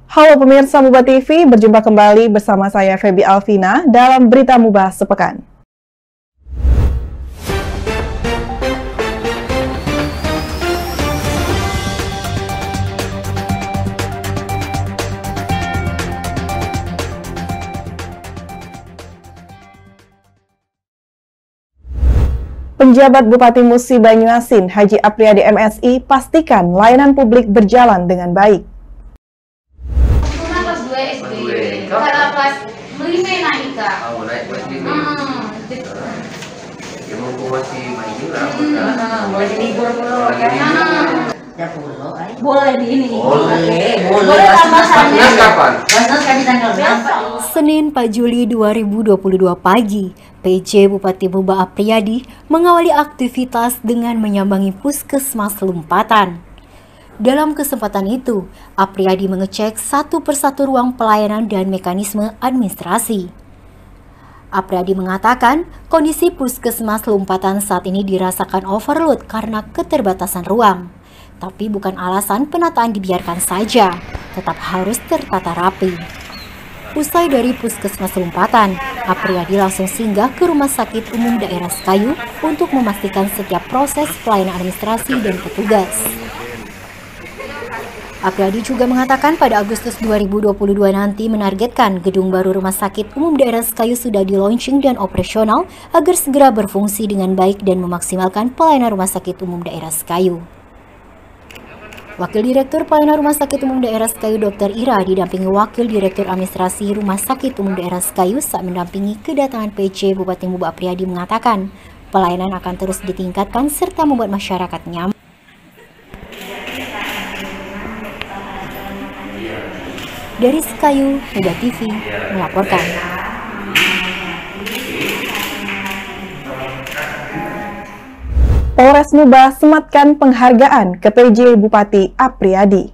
Halo pemirsa Muba TV, berjumpa kembali bersama saya Feby Alvina dalam Berita Muba Sepekan. Penjabat Bupati Musi Banyuasin, Haji Apriyadi MSI, pastikan layanan publik berjalan dengan baik. Kelas 2 SD, kalau kelas 5 naik kak. Oh, naik kelas 5. Ya mumpung masih main juga. Boleh libur dulu ya. Ya boleh di ini. Boleh tambahannya. Kelas kapan? Kelas kami tanggal berapa? Senin 4 Juli 2022 pagi, PJ Bupati Muba Apriyadi mengawali aktivitas dengan menyambangi Puskesmas Lumpatan. Dalam kesempatan itu, Apriyadi mengecek satu persatu ruang pelayanan dan mekanisme administrasi. Apriyadi mengatakan kondisi Puskesmas Lumpatan saat ini dirasakan overload karena keterbatasan ruang. Tapi bukan alasan penataan dibiarkan saja, tetap harus tertata rapi. Usai dari Puskesmas Lumpatan, Apriyadi langsung singgah ke Rumah Sakit Umum Daerah Sekayu untuk memastikan setiap proses pelayanan administrasi dan petugas. Apriyadi juga mengatakan pada Agustus 2022 nanti menargetkan gedung baru Rumah Sakit Umum Daerah Sekayu sudah di-launching dan operasional agar segera berfungsi dengan baik dan memaksimalkan pelayanan Rumah Sakit Umum Daerah Sekayu. Wakil Direktur Pelayanan Rumah Sakit Umum Daerah Sekayu Dr. Ira didampingi Wakil Direktur Administrasi Rumah Sakit Umum Daerah Sekayu saat mendampingi kedatangan PJ Bupati Muba Apriyadi mengatakan pelayanan akan terus ditingkatkan serta membuat masyarakat nyaman. Dari Sekayu, Muba TV melaporkan. Polres Muba sematkan penghargaan ke PJ Bupati Apriyadi.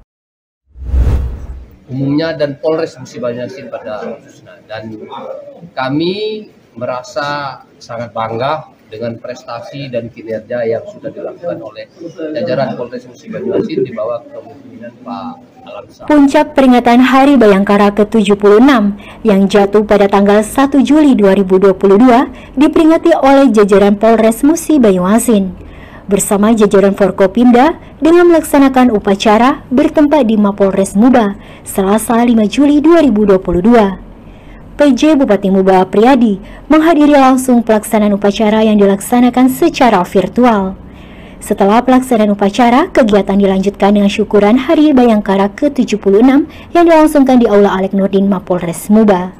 Umumnya dan Polres Musi Banyuasin pada khususnya, dan kami merasa sangat bangga dengan prestasi dan kinerja yang sudah dilakukan oleh jajaran Polres Musi Banyuasin di bawah kepemimpinan Pak Alamsyah. Puncak peringatan Hari Bayangkara ke-76 yang jatuh pada tanggal 1 Juli 2022 diperingati oleh jajaran Polres Musi Banyuasin bersama jajaran Forkopimda dengan melaksanakan upacara bertempat di Mapolres Muba Selasa 5 Juli 2022. PJ Bupati Muba Apriyadi menghadiri langsung pelaksanaan upacara yang dilaksanakan secara virtual. Setelah pelaksanaan upacara, kegiatan dilanjutkan dengan syukuran Hari Bayangkara ke-76 yang dilangsungkan di Aula Alek Nurdin Mapolres Muba.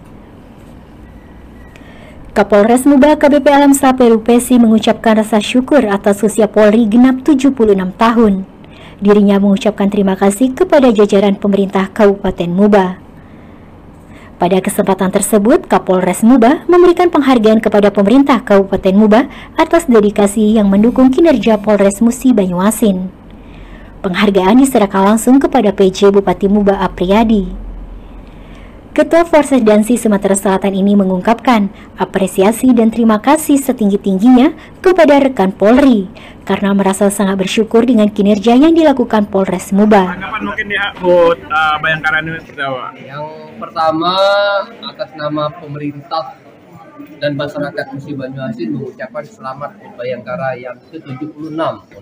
Kapolres Muba KBP Alamsyah Perupesi mengucapkan rasa syukur atas usia Polri genap 76 tahun. Dirinya mengucapkan terima kasih kepada jajaran pemerintah Kabupaten Muba. Pada kesempatan tersebut, Kapolres Muba memberikan penghargaan kepada pemerintah Kabupaten Muba atas dedikasi yang mendukung kinerja Polres Musi Banyuasin. Penghargaan diserahkan langsung kepada PJ Bupati Muba Apriyadi. Ketua Forsdansi Sumatera Selatan ini mengungkapkan apresiasi dan terima kasih setinggi-tingginya kepada rekan Polri karena merasa sangat bersyukur dengan kinerja yang dilakukan Polres Muba. Tanggapan mungkin di HUT Bayangkara ini seperti apa? Yang pertama, atas nama pemerintah dan masyarakat Musi Banyuasin mengucapkan selamat HUT Bayangkara yang ke-76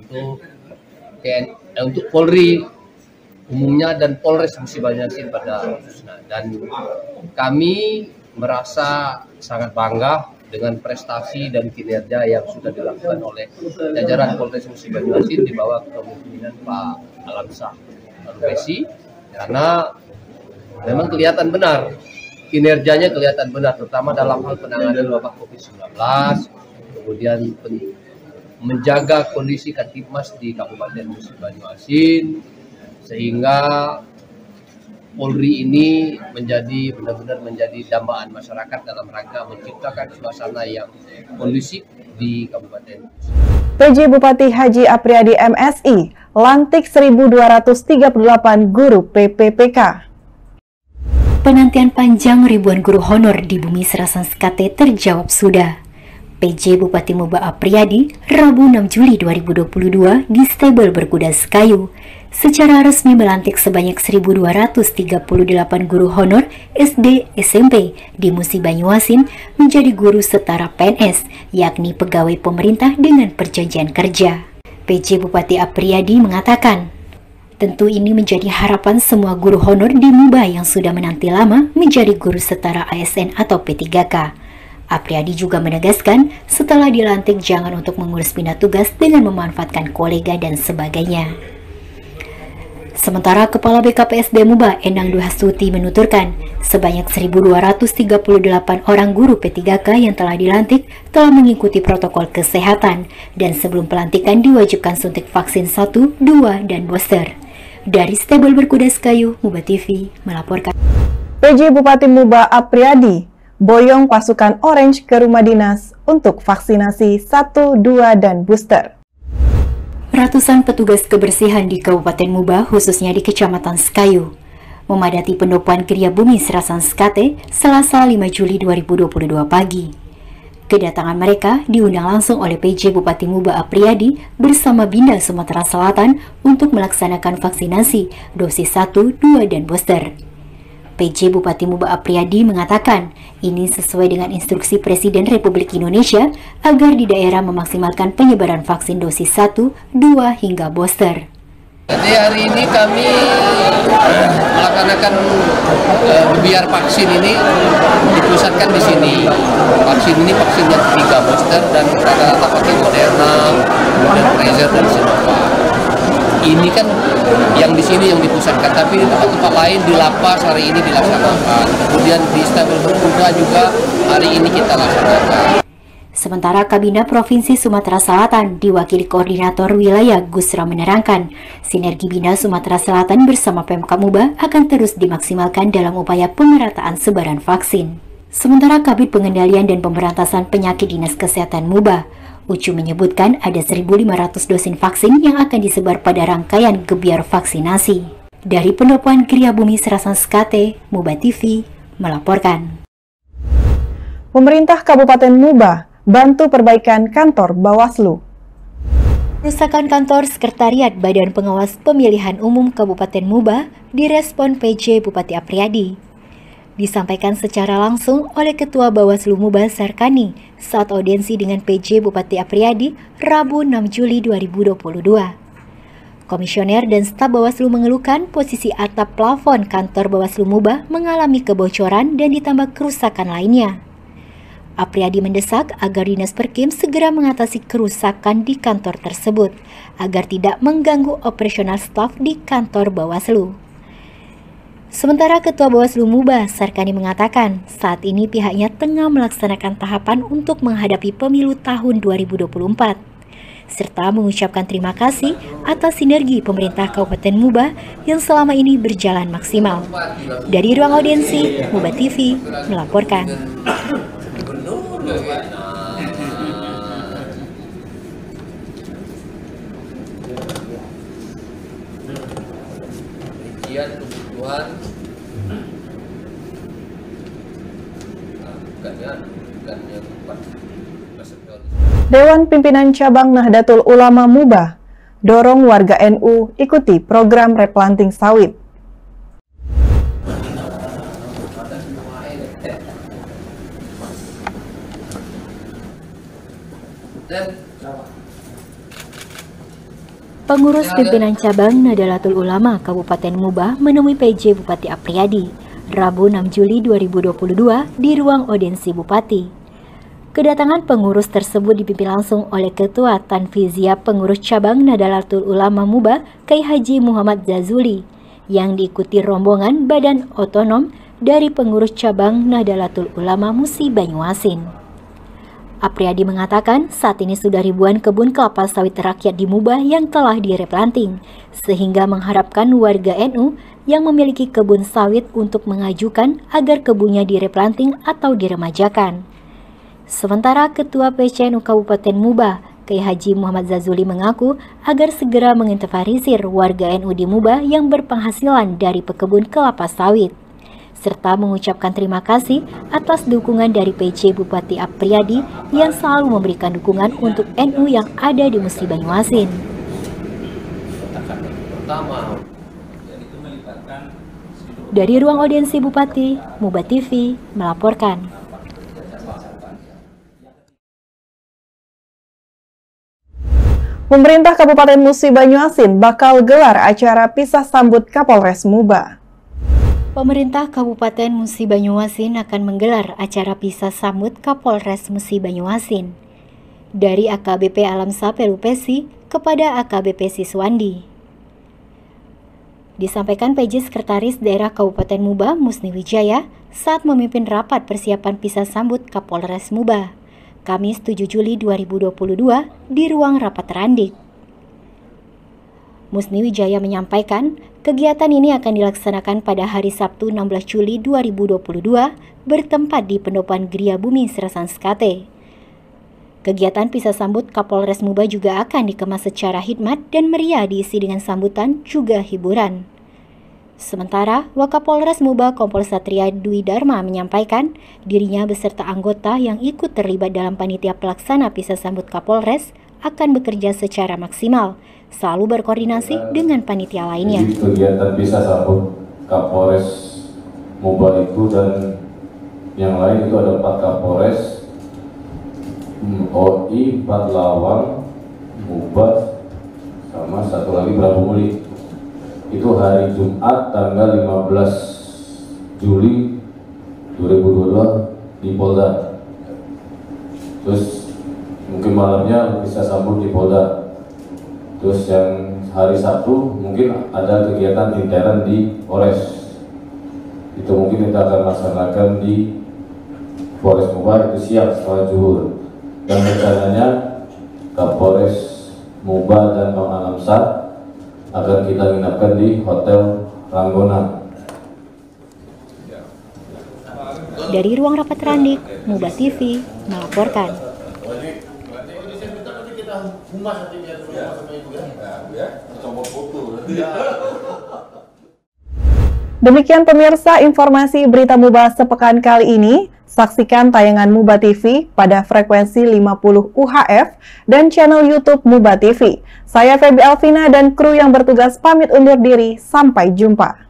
untuk Polri umumnya dan Polres Musi Banyuasin pada khususnya, dan kami merasa sangat bangga dengan prestasi dan kinerja yang sudah dilakukan oleh jajaran Polres Musi Banyuasin di bawah kepemimpinan Pak Alamsyah Perupesi, karena memang kelihatan benar kinerjanya, kelihatan benar terutama dalam hal penanganan wabah COVID-19, kemudian menjaga kondisi Kamtibmas di Kabupaten Musi Banyuasin, sehingga Polri ini menjadi benar-benar menjadi dambaan masyarakat dalam rangka menciptakan suasana yang kondusif di Kabupaten. PJ Bupati Haji Apriyadi MSI lantik 1.238 guru PPPK. Penantian panjang ribuan guru honor di Bumi Serasan Sekate terjawab sudah. PJ Bupati Muba Apriyadi, Rabu 6 Juli 2022 di Stable Berkuda Sekayu. secara resmi melantik sebanyak 1.238 guru honor SD SMP di Musi Banyuasin menjadi guru setara PNS, yakni pegawai pemerintah dengan perjanjian kerja. PJ Bupati Apriyadi mengatakan, tentu ini menjadi harapan semua guru honor di Muba yang sudah menanti lama menjadi guru setara ASN atau P3K. Apriyadi juga menegaskan setelah dilantik jangan untuk mengurus pindah tugas dengan memanfaatkan kolega dan sebagainya. Sementara Kepala BKPSD Muba Endang Duhasuti menuturkan, sebanyak 1.238 orang guru P3K yang telah dilantik telah mengikuti protokol kesehatan dan sebelum pelantikan diwajibkan suntik vaksin 1, 2, dan booster. Dari Stable Berkudas Kayu, Muba TV melaporkan. PJ Bupati Muba Apriyadi boyong pasukan Orange ke rumah dinas untuk vaksinasi 1, 2, dan booster. Ratusan petugas kebersihan di Kabupaten Muba, khususnya di Kecamatan Sekayu, memadati pendopoan Kriya Bumi Serasan Skate Selasa 5 Juli 2022 pagi. Kedatangan mereka diundang langsung oleh PJ Bupati Muba Apriyadi bersama Binda Sumatera Selatan untuk melaksanakan vaksinasi dosis 1, 2, dan booster. PJ Bupati Muba Apriyadi mengatakan ini sesuai dengan instruksi Presiden Republik Indonesia agar di daerah memaksimalkan penyebaran vaksin dosis 1, 2, hingga booster. Jadi hari ini kami melaksanakan biar vaksin ini dipusatkan di sini. Vaksin ini vaksin yang ketiga booster dan rata-rata pakai Moderna, kemudian Pfizer dan Sinovac. Ini kan yang di sini yang dipusatkan, tapi di tempat-tempat lain di lapas hari ini dilaksanakan. Kemudian di Stable Berkuda juga hari ini kita laksanakan. Sementara Kabinda Provinsi Sumatera Selatan diwakili Koordinator Wilayah Gusra menerangkan, sinergi Binda Sumatera Selatan bersama Pemkab Muba akan terus dimaksimalkan dalam upaya pemerataan sebaran vaksin. Sementara Kabid Pengendalian dan Pemberantasan Penyakit Dinas Kesehatan Muba, Ucu menyebutkan ada 1.500 dosis vaksin yang akan disebar pada rangkaian gebiar vaksinasi. Dari pendopoan Kriya Bumi Serasan Skate, Muba TV melaporkan. Pemerintah Kabupaten Muba bantu perbaikan kantor Bawaslu. Kerusakan kantor Sekretariat Badan Pengawas Pemilihan Umum Kabupaten Muba direspon PJ Bupati Apriyadi. Disampaikan secara langsung oleh Ketua Bawaslu Muba Sarkani saat audiensi dengan PJ Bupati Apriyadi Rabu 6 Juli 2022. Komisioner dan staf Bawaslu mengeluhkan posisi atap plafon kantor Bawaslu Muba mengalami kebocoran dan ditambah kerusakan lainnya. Apriyadi mendesak agar Dinas Perkim segera mengatasi kerusakan di kantor tersebut agar tidak mengganggu operasional staf di kantor Bawaslu. Sementara Ketua Bawaslu Muba, Sarkani mengatakan saat ini pihaknya tengah melaksanakan tahapan untuk menghadapi pemilu tahun 2024, serta mengucapkan terima kasih atas sinergi pemerintah Kabupaten Muba yang selama ini berjalan maksimal. Dari ruang audiensi, Muba TV melaporkan. Dewan Pimpinan Cabang Nahdlatul Ulama Muba dorong warga NU ikuti program replanting sawit. Pengurus pimpinan cabang Nahdlatul Ulama Kabupaten Muba menemui PJ Bupati Apriyadi Rabu 6 Juli 2022 di ruang audiensi Bupati. Kedatangan pengurus tersebut dipimpin langsung oleh Ketua Tanfizia Pengurus Cabang Nahdlatul Ulama Muba Kyai Haji Muhammad Zazuli yang diikuti rombongan badan otonom dari pengurus cabang Nahdlatul Ulama Musi Banyuasin. Apriyadi mengatakan saat ini sudah ribuan kebun kelapa sawit rakyat di Muba yang telah direplanting, sehingga mengharapkan warga NU yang memiliki kebun sawit untuk mengajukan agar kebunnya direplanting atau diremajakan. Sementara Ketua PCNU Kabupaten Muba, Kyai Haji Muhammad Zazuli mengaku agar segera mengintervenir warga NU di Muba yang berpenghasilan dari pekebun kelapa sawit, serta mengucapkan terima kasih atas dukungan dari PJ Bupati Apriyadi yang selalu memberikan dukungan untuk NU yang ada di Musi Banyuasin. utama. Dari ruang audiensi Bupati, Muba TV melaporkan. Pemerintah Kabupaten Musi Banyuasin bakal gelar acara pisah sambut Kapolres Muba. Pemerintah Kabupaten Musi Banyuasin akan menggelar acara pisah sambut Kapolres Musi Banyuasin dari AKBP Alamsa Pelupesi kepada AKBP Siswandi. Disampaikan PJ Sekretaris Daerah Kabupaten Muba Musni Wijaya saat memimpin rapat persiapan pisah sambut Kapolres Muba, Kamis 7 Juli 2022 di ruang rapat Randik. Musni Wijaya menyampaikan, kegiatan ini akan dilaksanakan pada hari Sabtu 16 Juli 2022 bertempat di Pendopan Gria Bumi Serasan Skate. Kegiatan pisah sambut Kapolres Muba juga akan dikemas secara hikmat dan meriah diisi dengan sambutan juga hiburan. Sementara, Wakapolres Muba Kompol Satria Dwi Dharma menyampaikan dirinya beserta anggota yang ikut terlibat dalam panitia pelaksana pisah sambut Kapolres akan bekerja secara maksimal, selalu berkoordinasi dengan panitia lainnya. Jadi kegiatan pisah sambut Kapolres Muba itu dan yang lain itu ada 4 Kapolres, OI, 4 Lawang, Muba, sama satu lagi Prabu Muli. Itu hari Jumat tanggal 15 Juli 2022 di Polda. Terus mungkin malamnya bisa sambut di Polda. Terus yang hari Sabtu mungkin ada kegiatan intern di Polres. Itu mungkin kita akan laksanakan di Polres Muba itu siang setelah zuhur. Dan rencananya Kapolres Muba dan Bang Alamsa akan kita inapkan di Hotel Ranggona. Dari ruang rapat Randik, Muba TV melaporkan. Demikian pemirsa informasi berita Muba sepekan kali ini. Saksikan tayangan Muba TV pada frekuensi 50 UHF dan channel YouTube Muba TV. Saya Feby Alvina dan kru yang bertugas pamit undur diri. Sampai jumpa.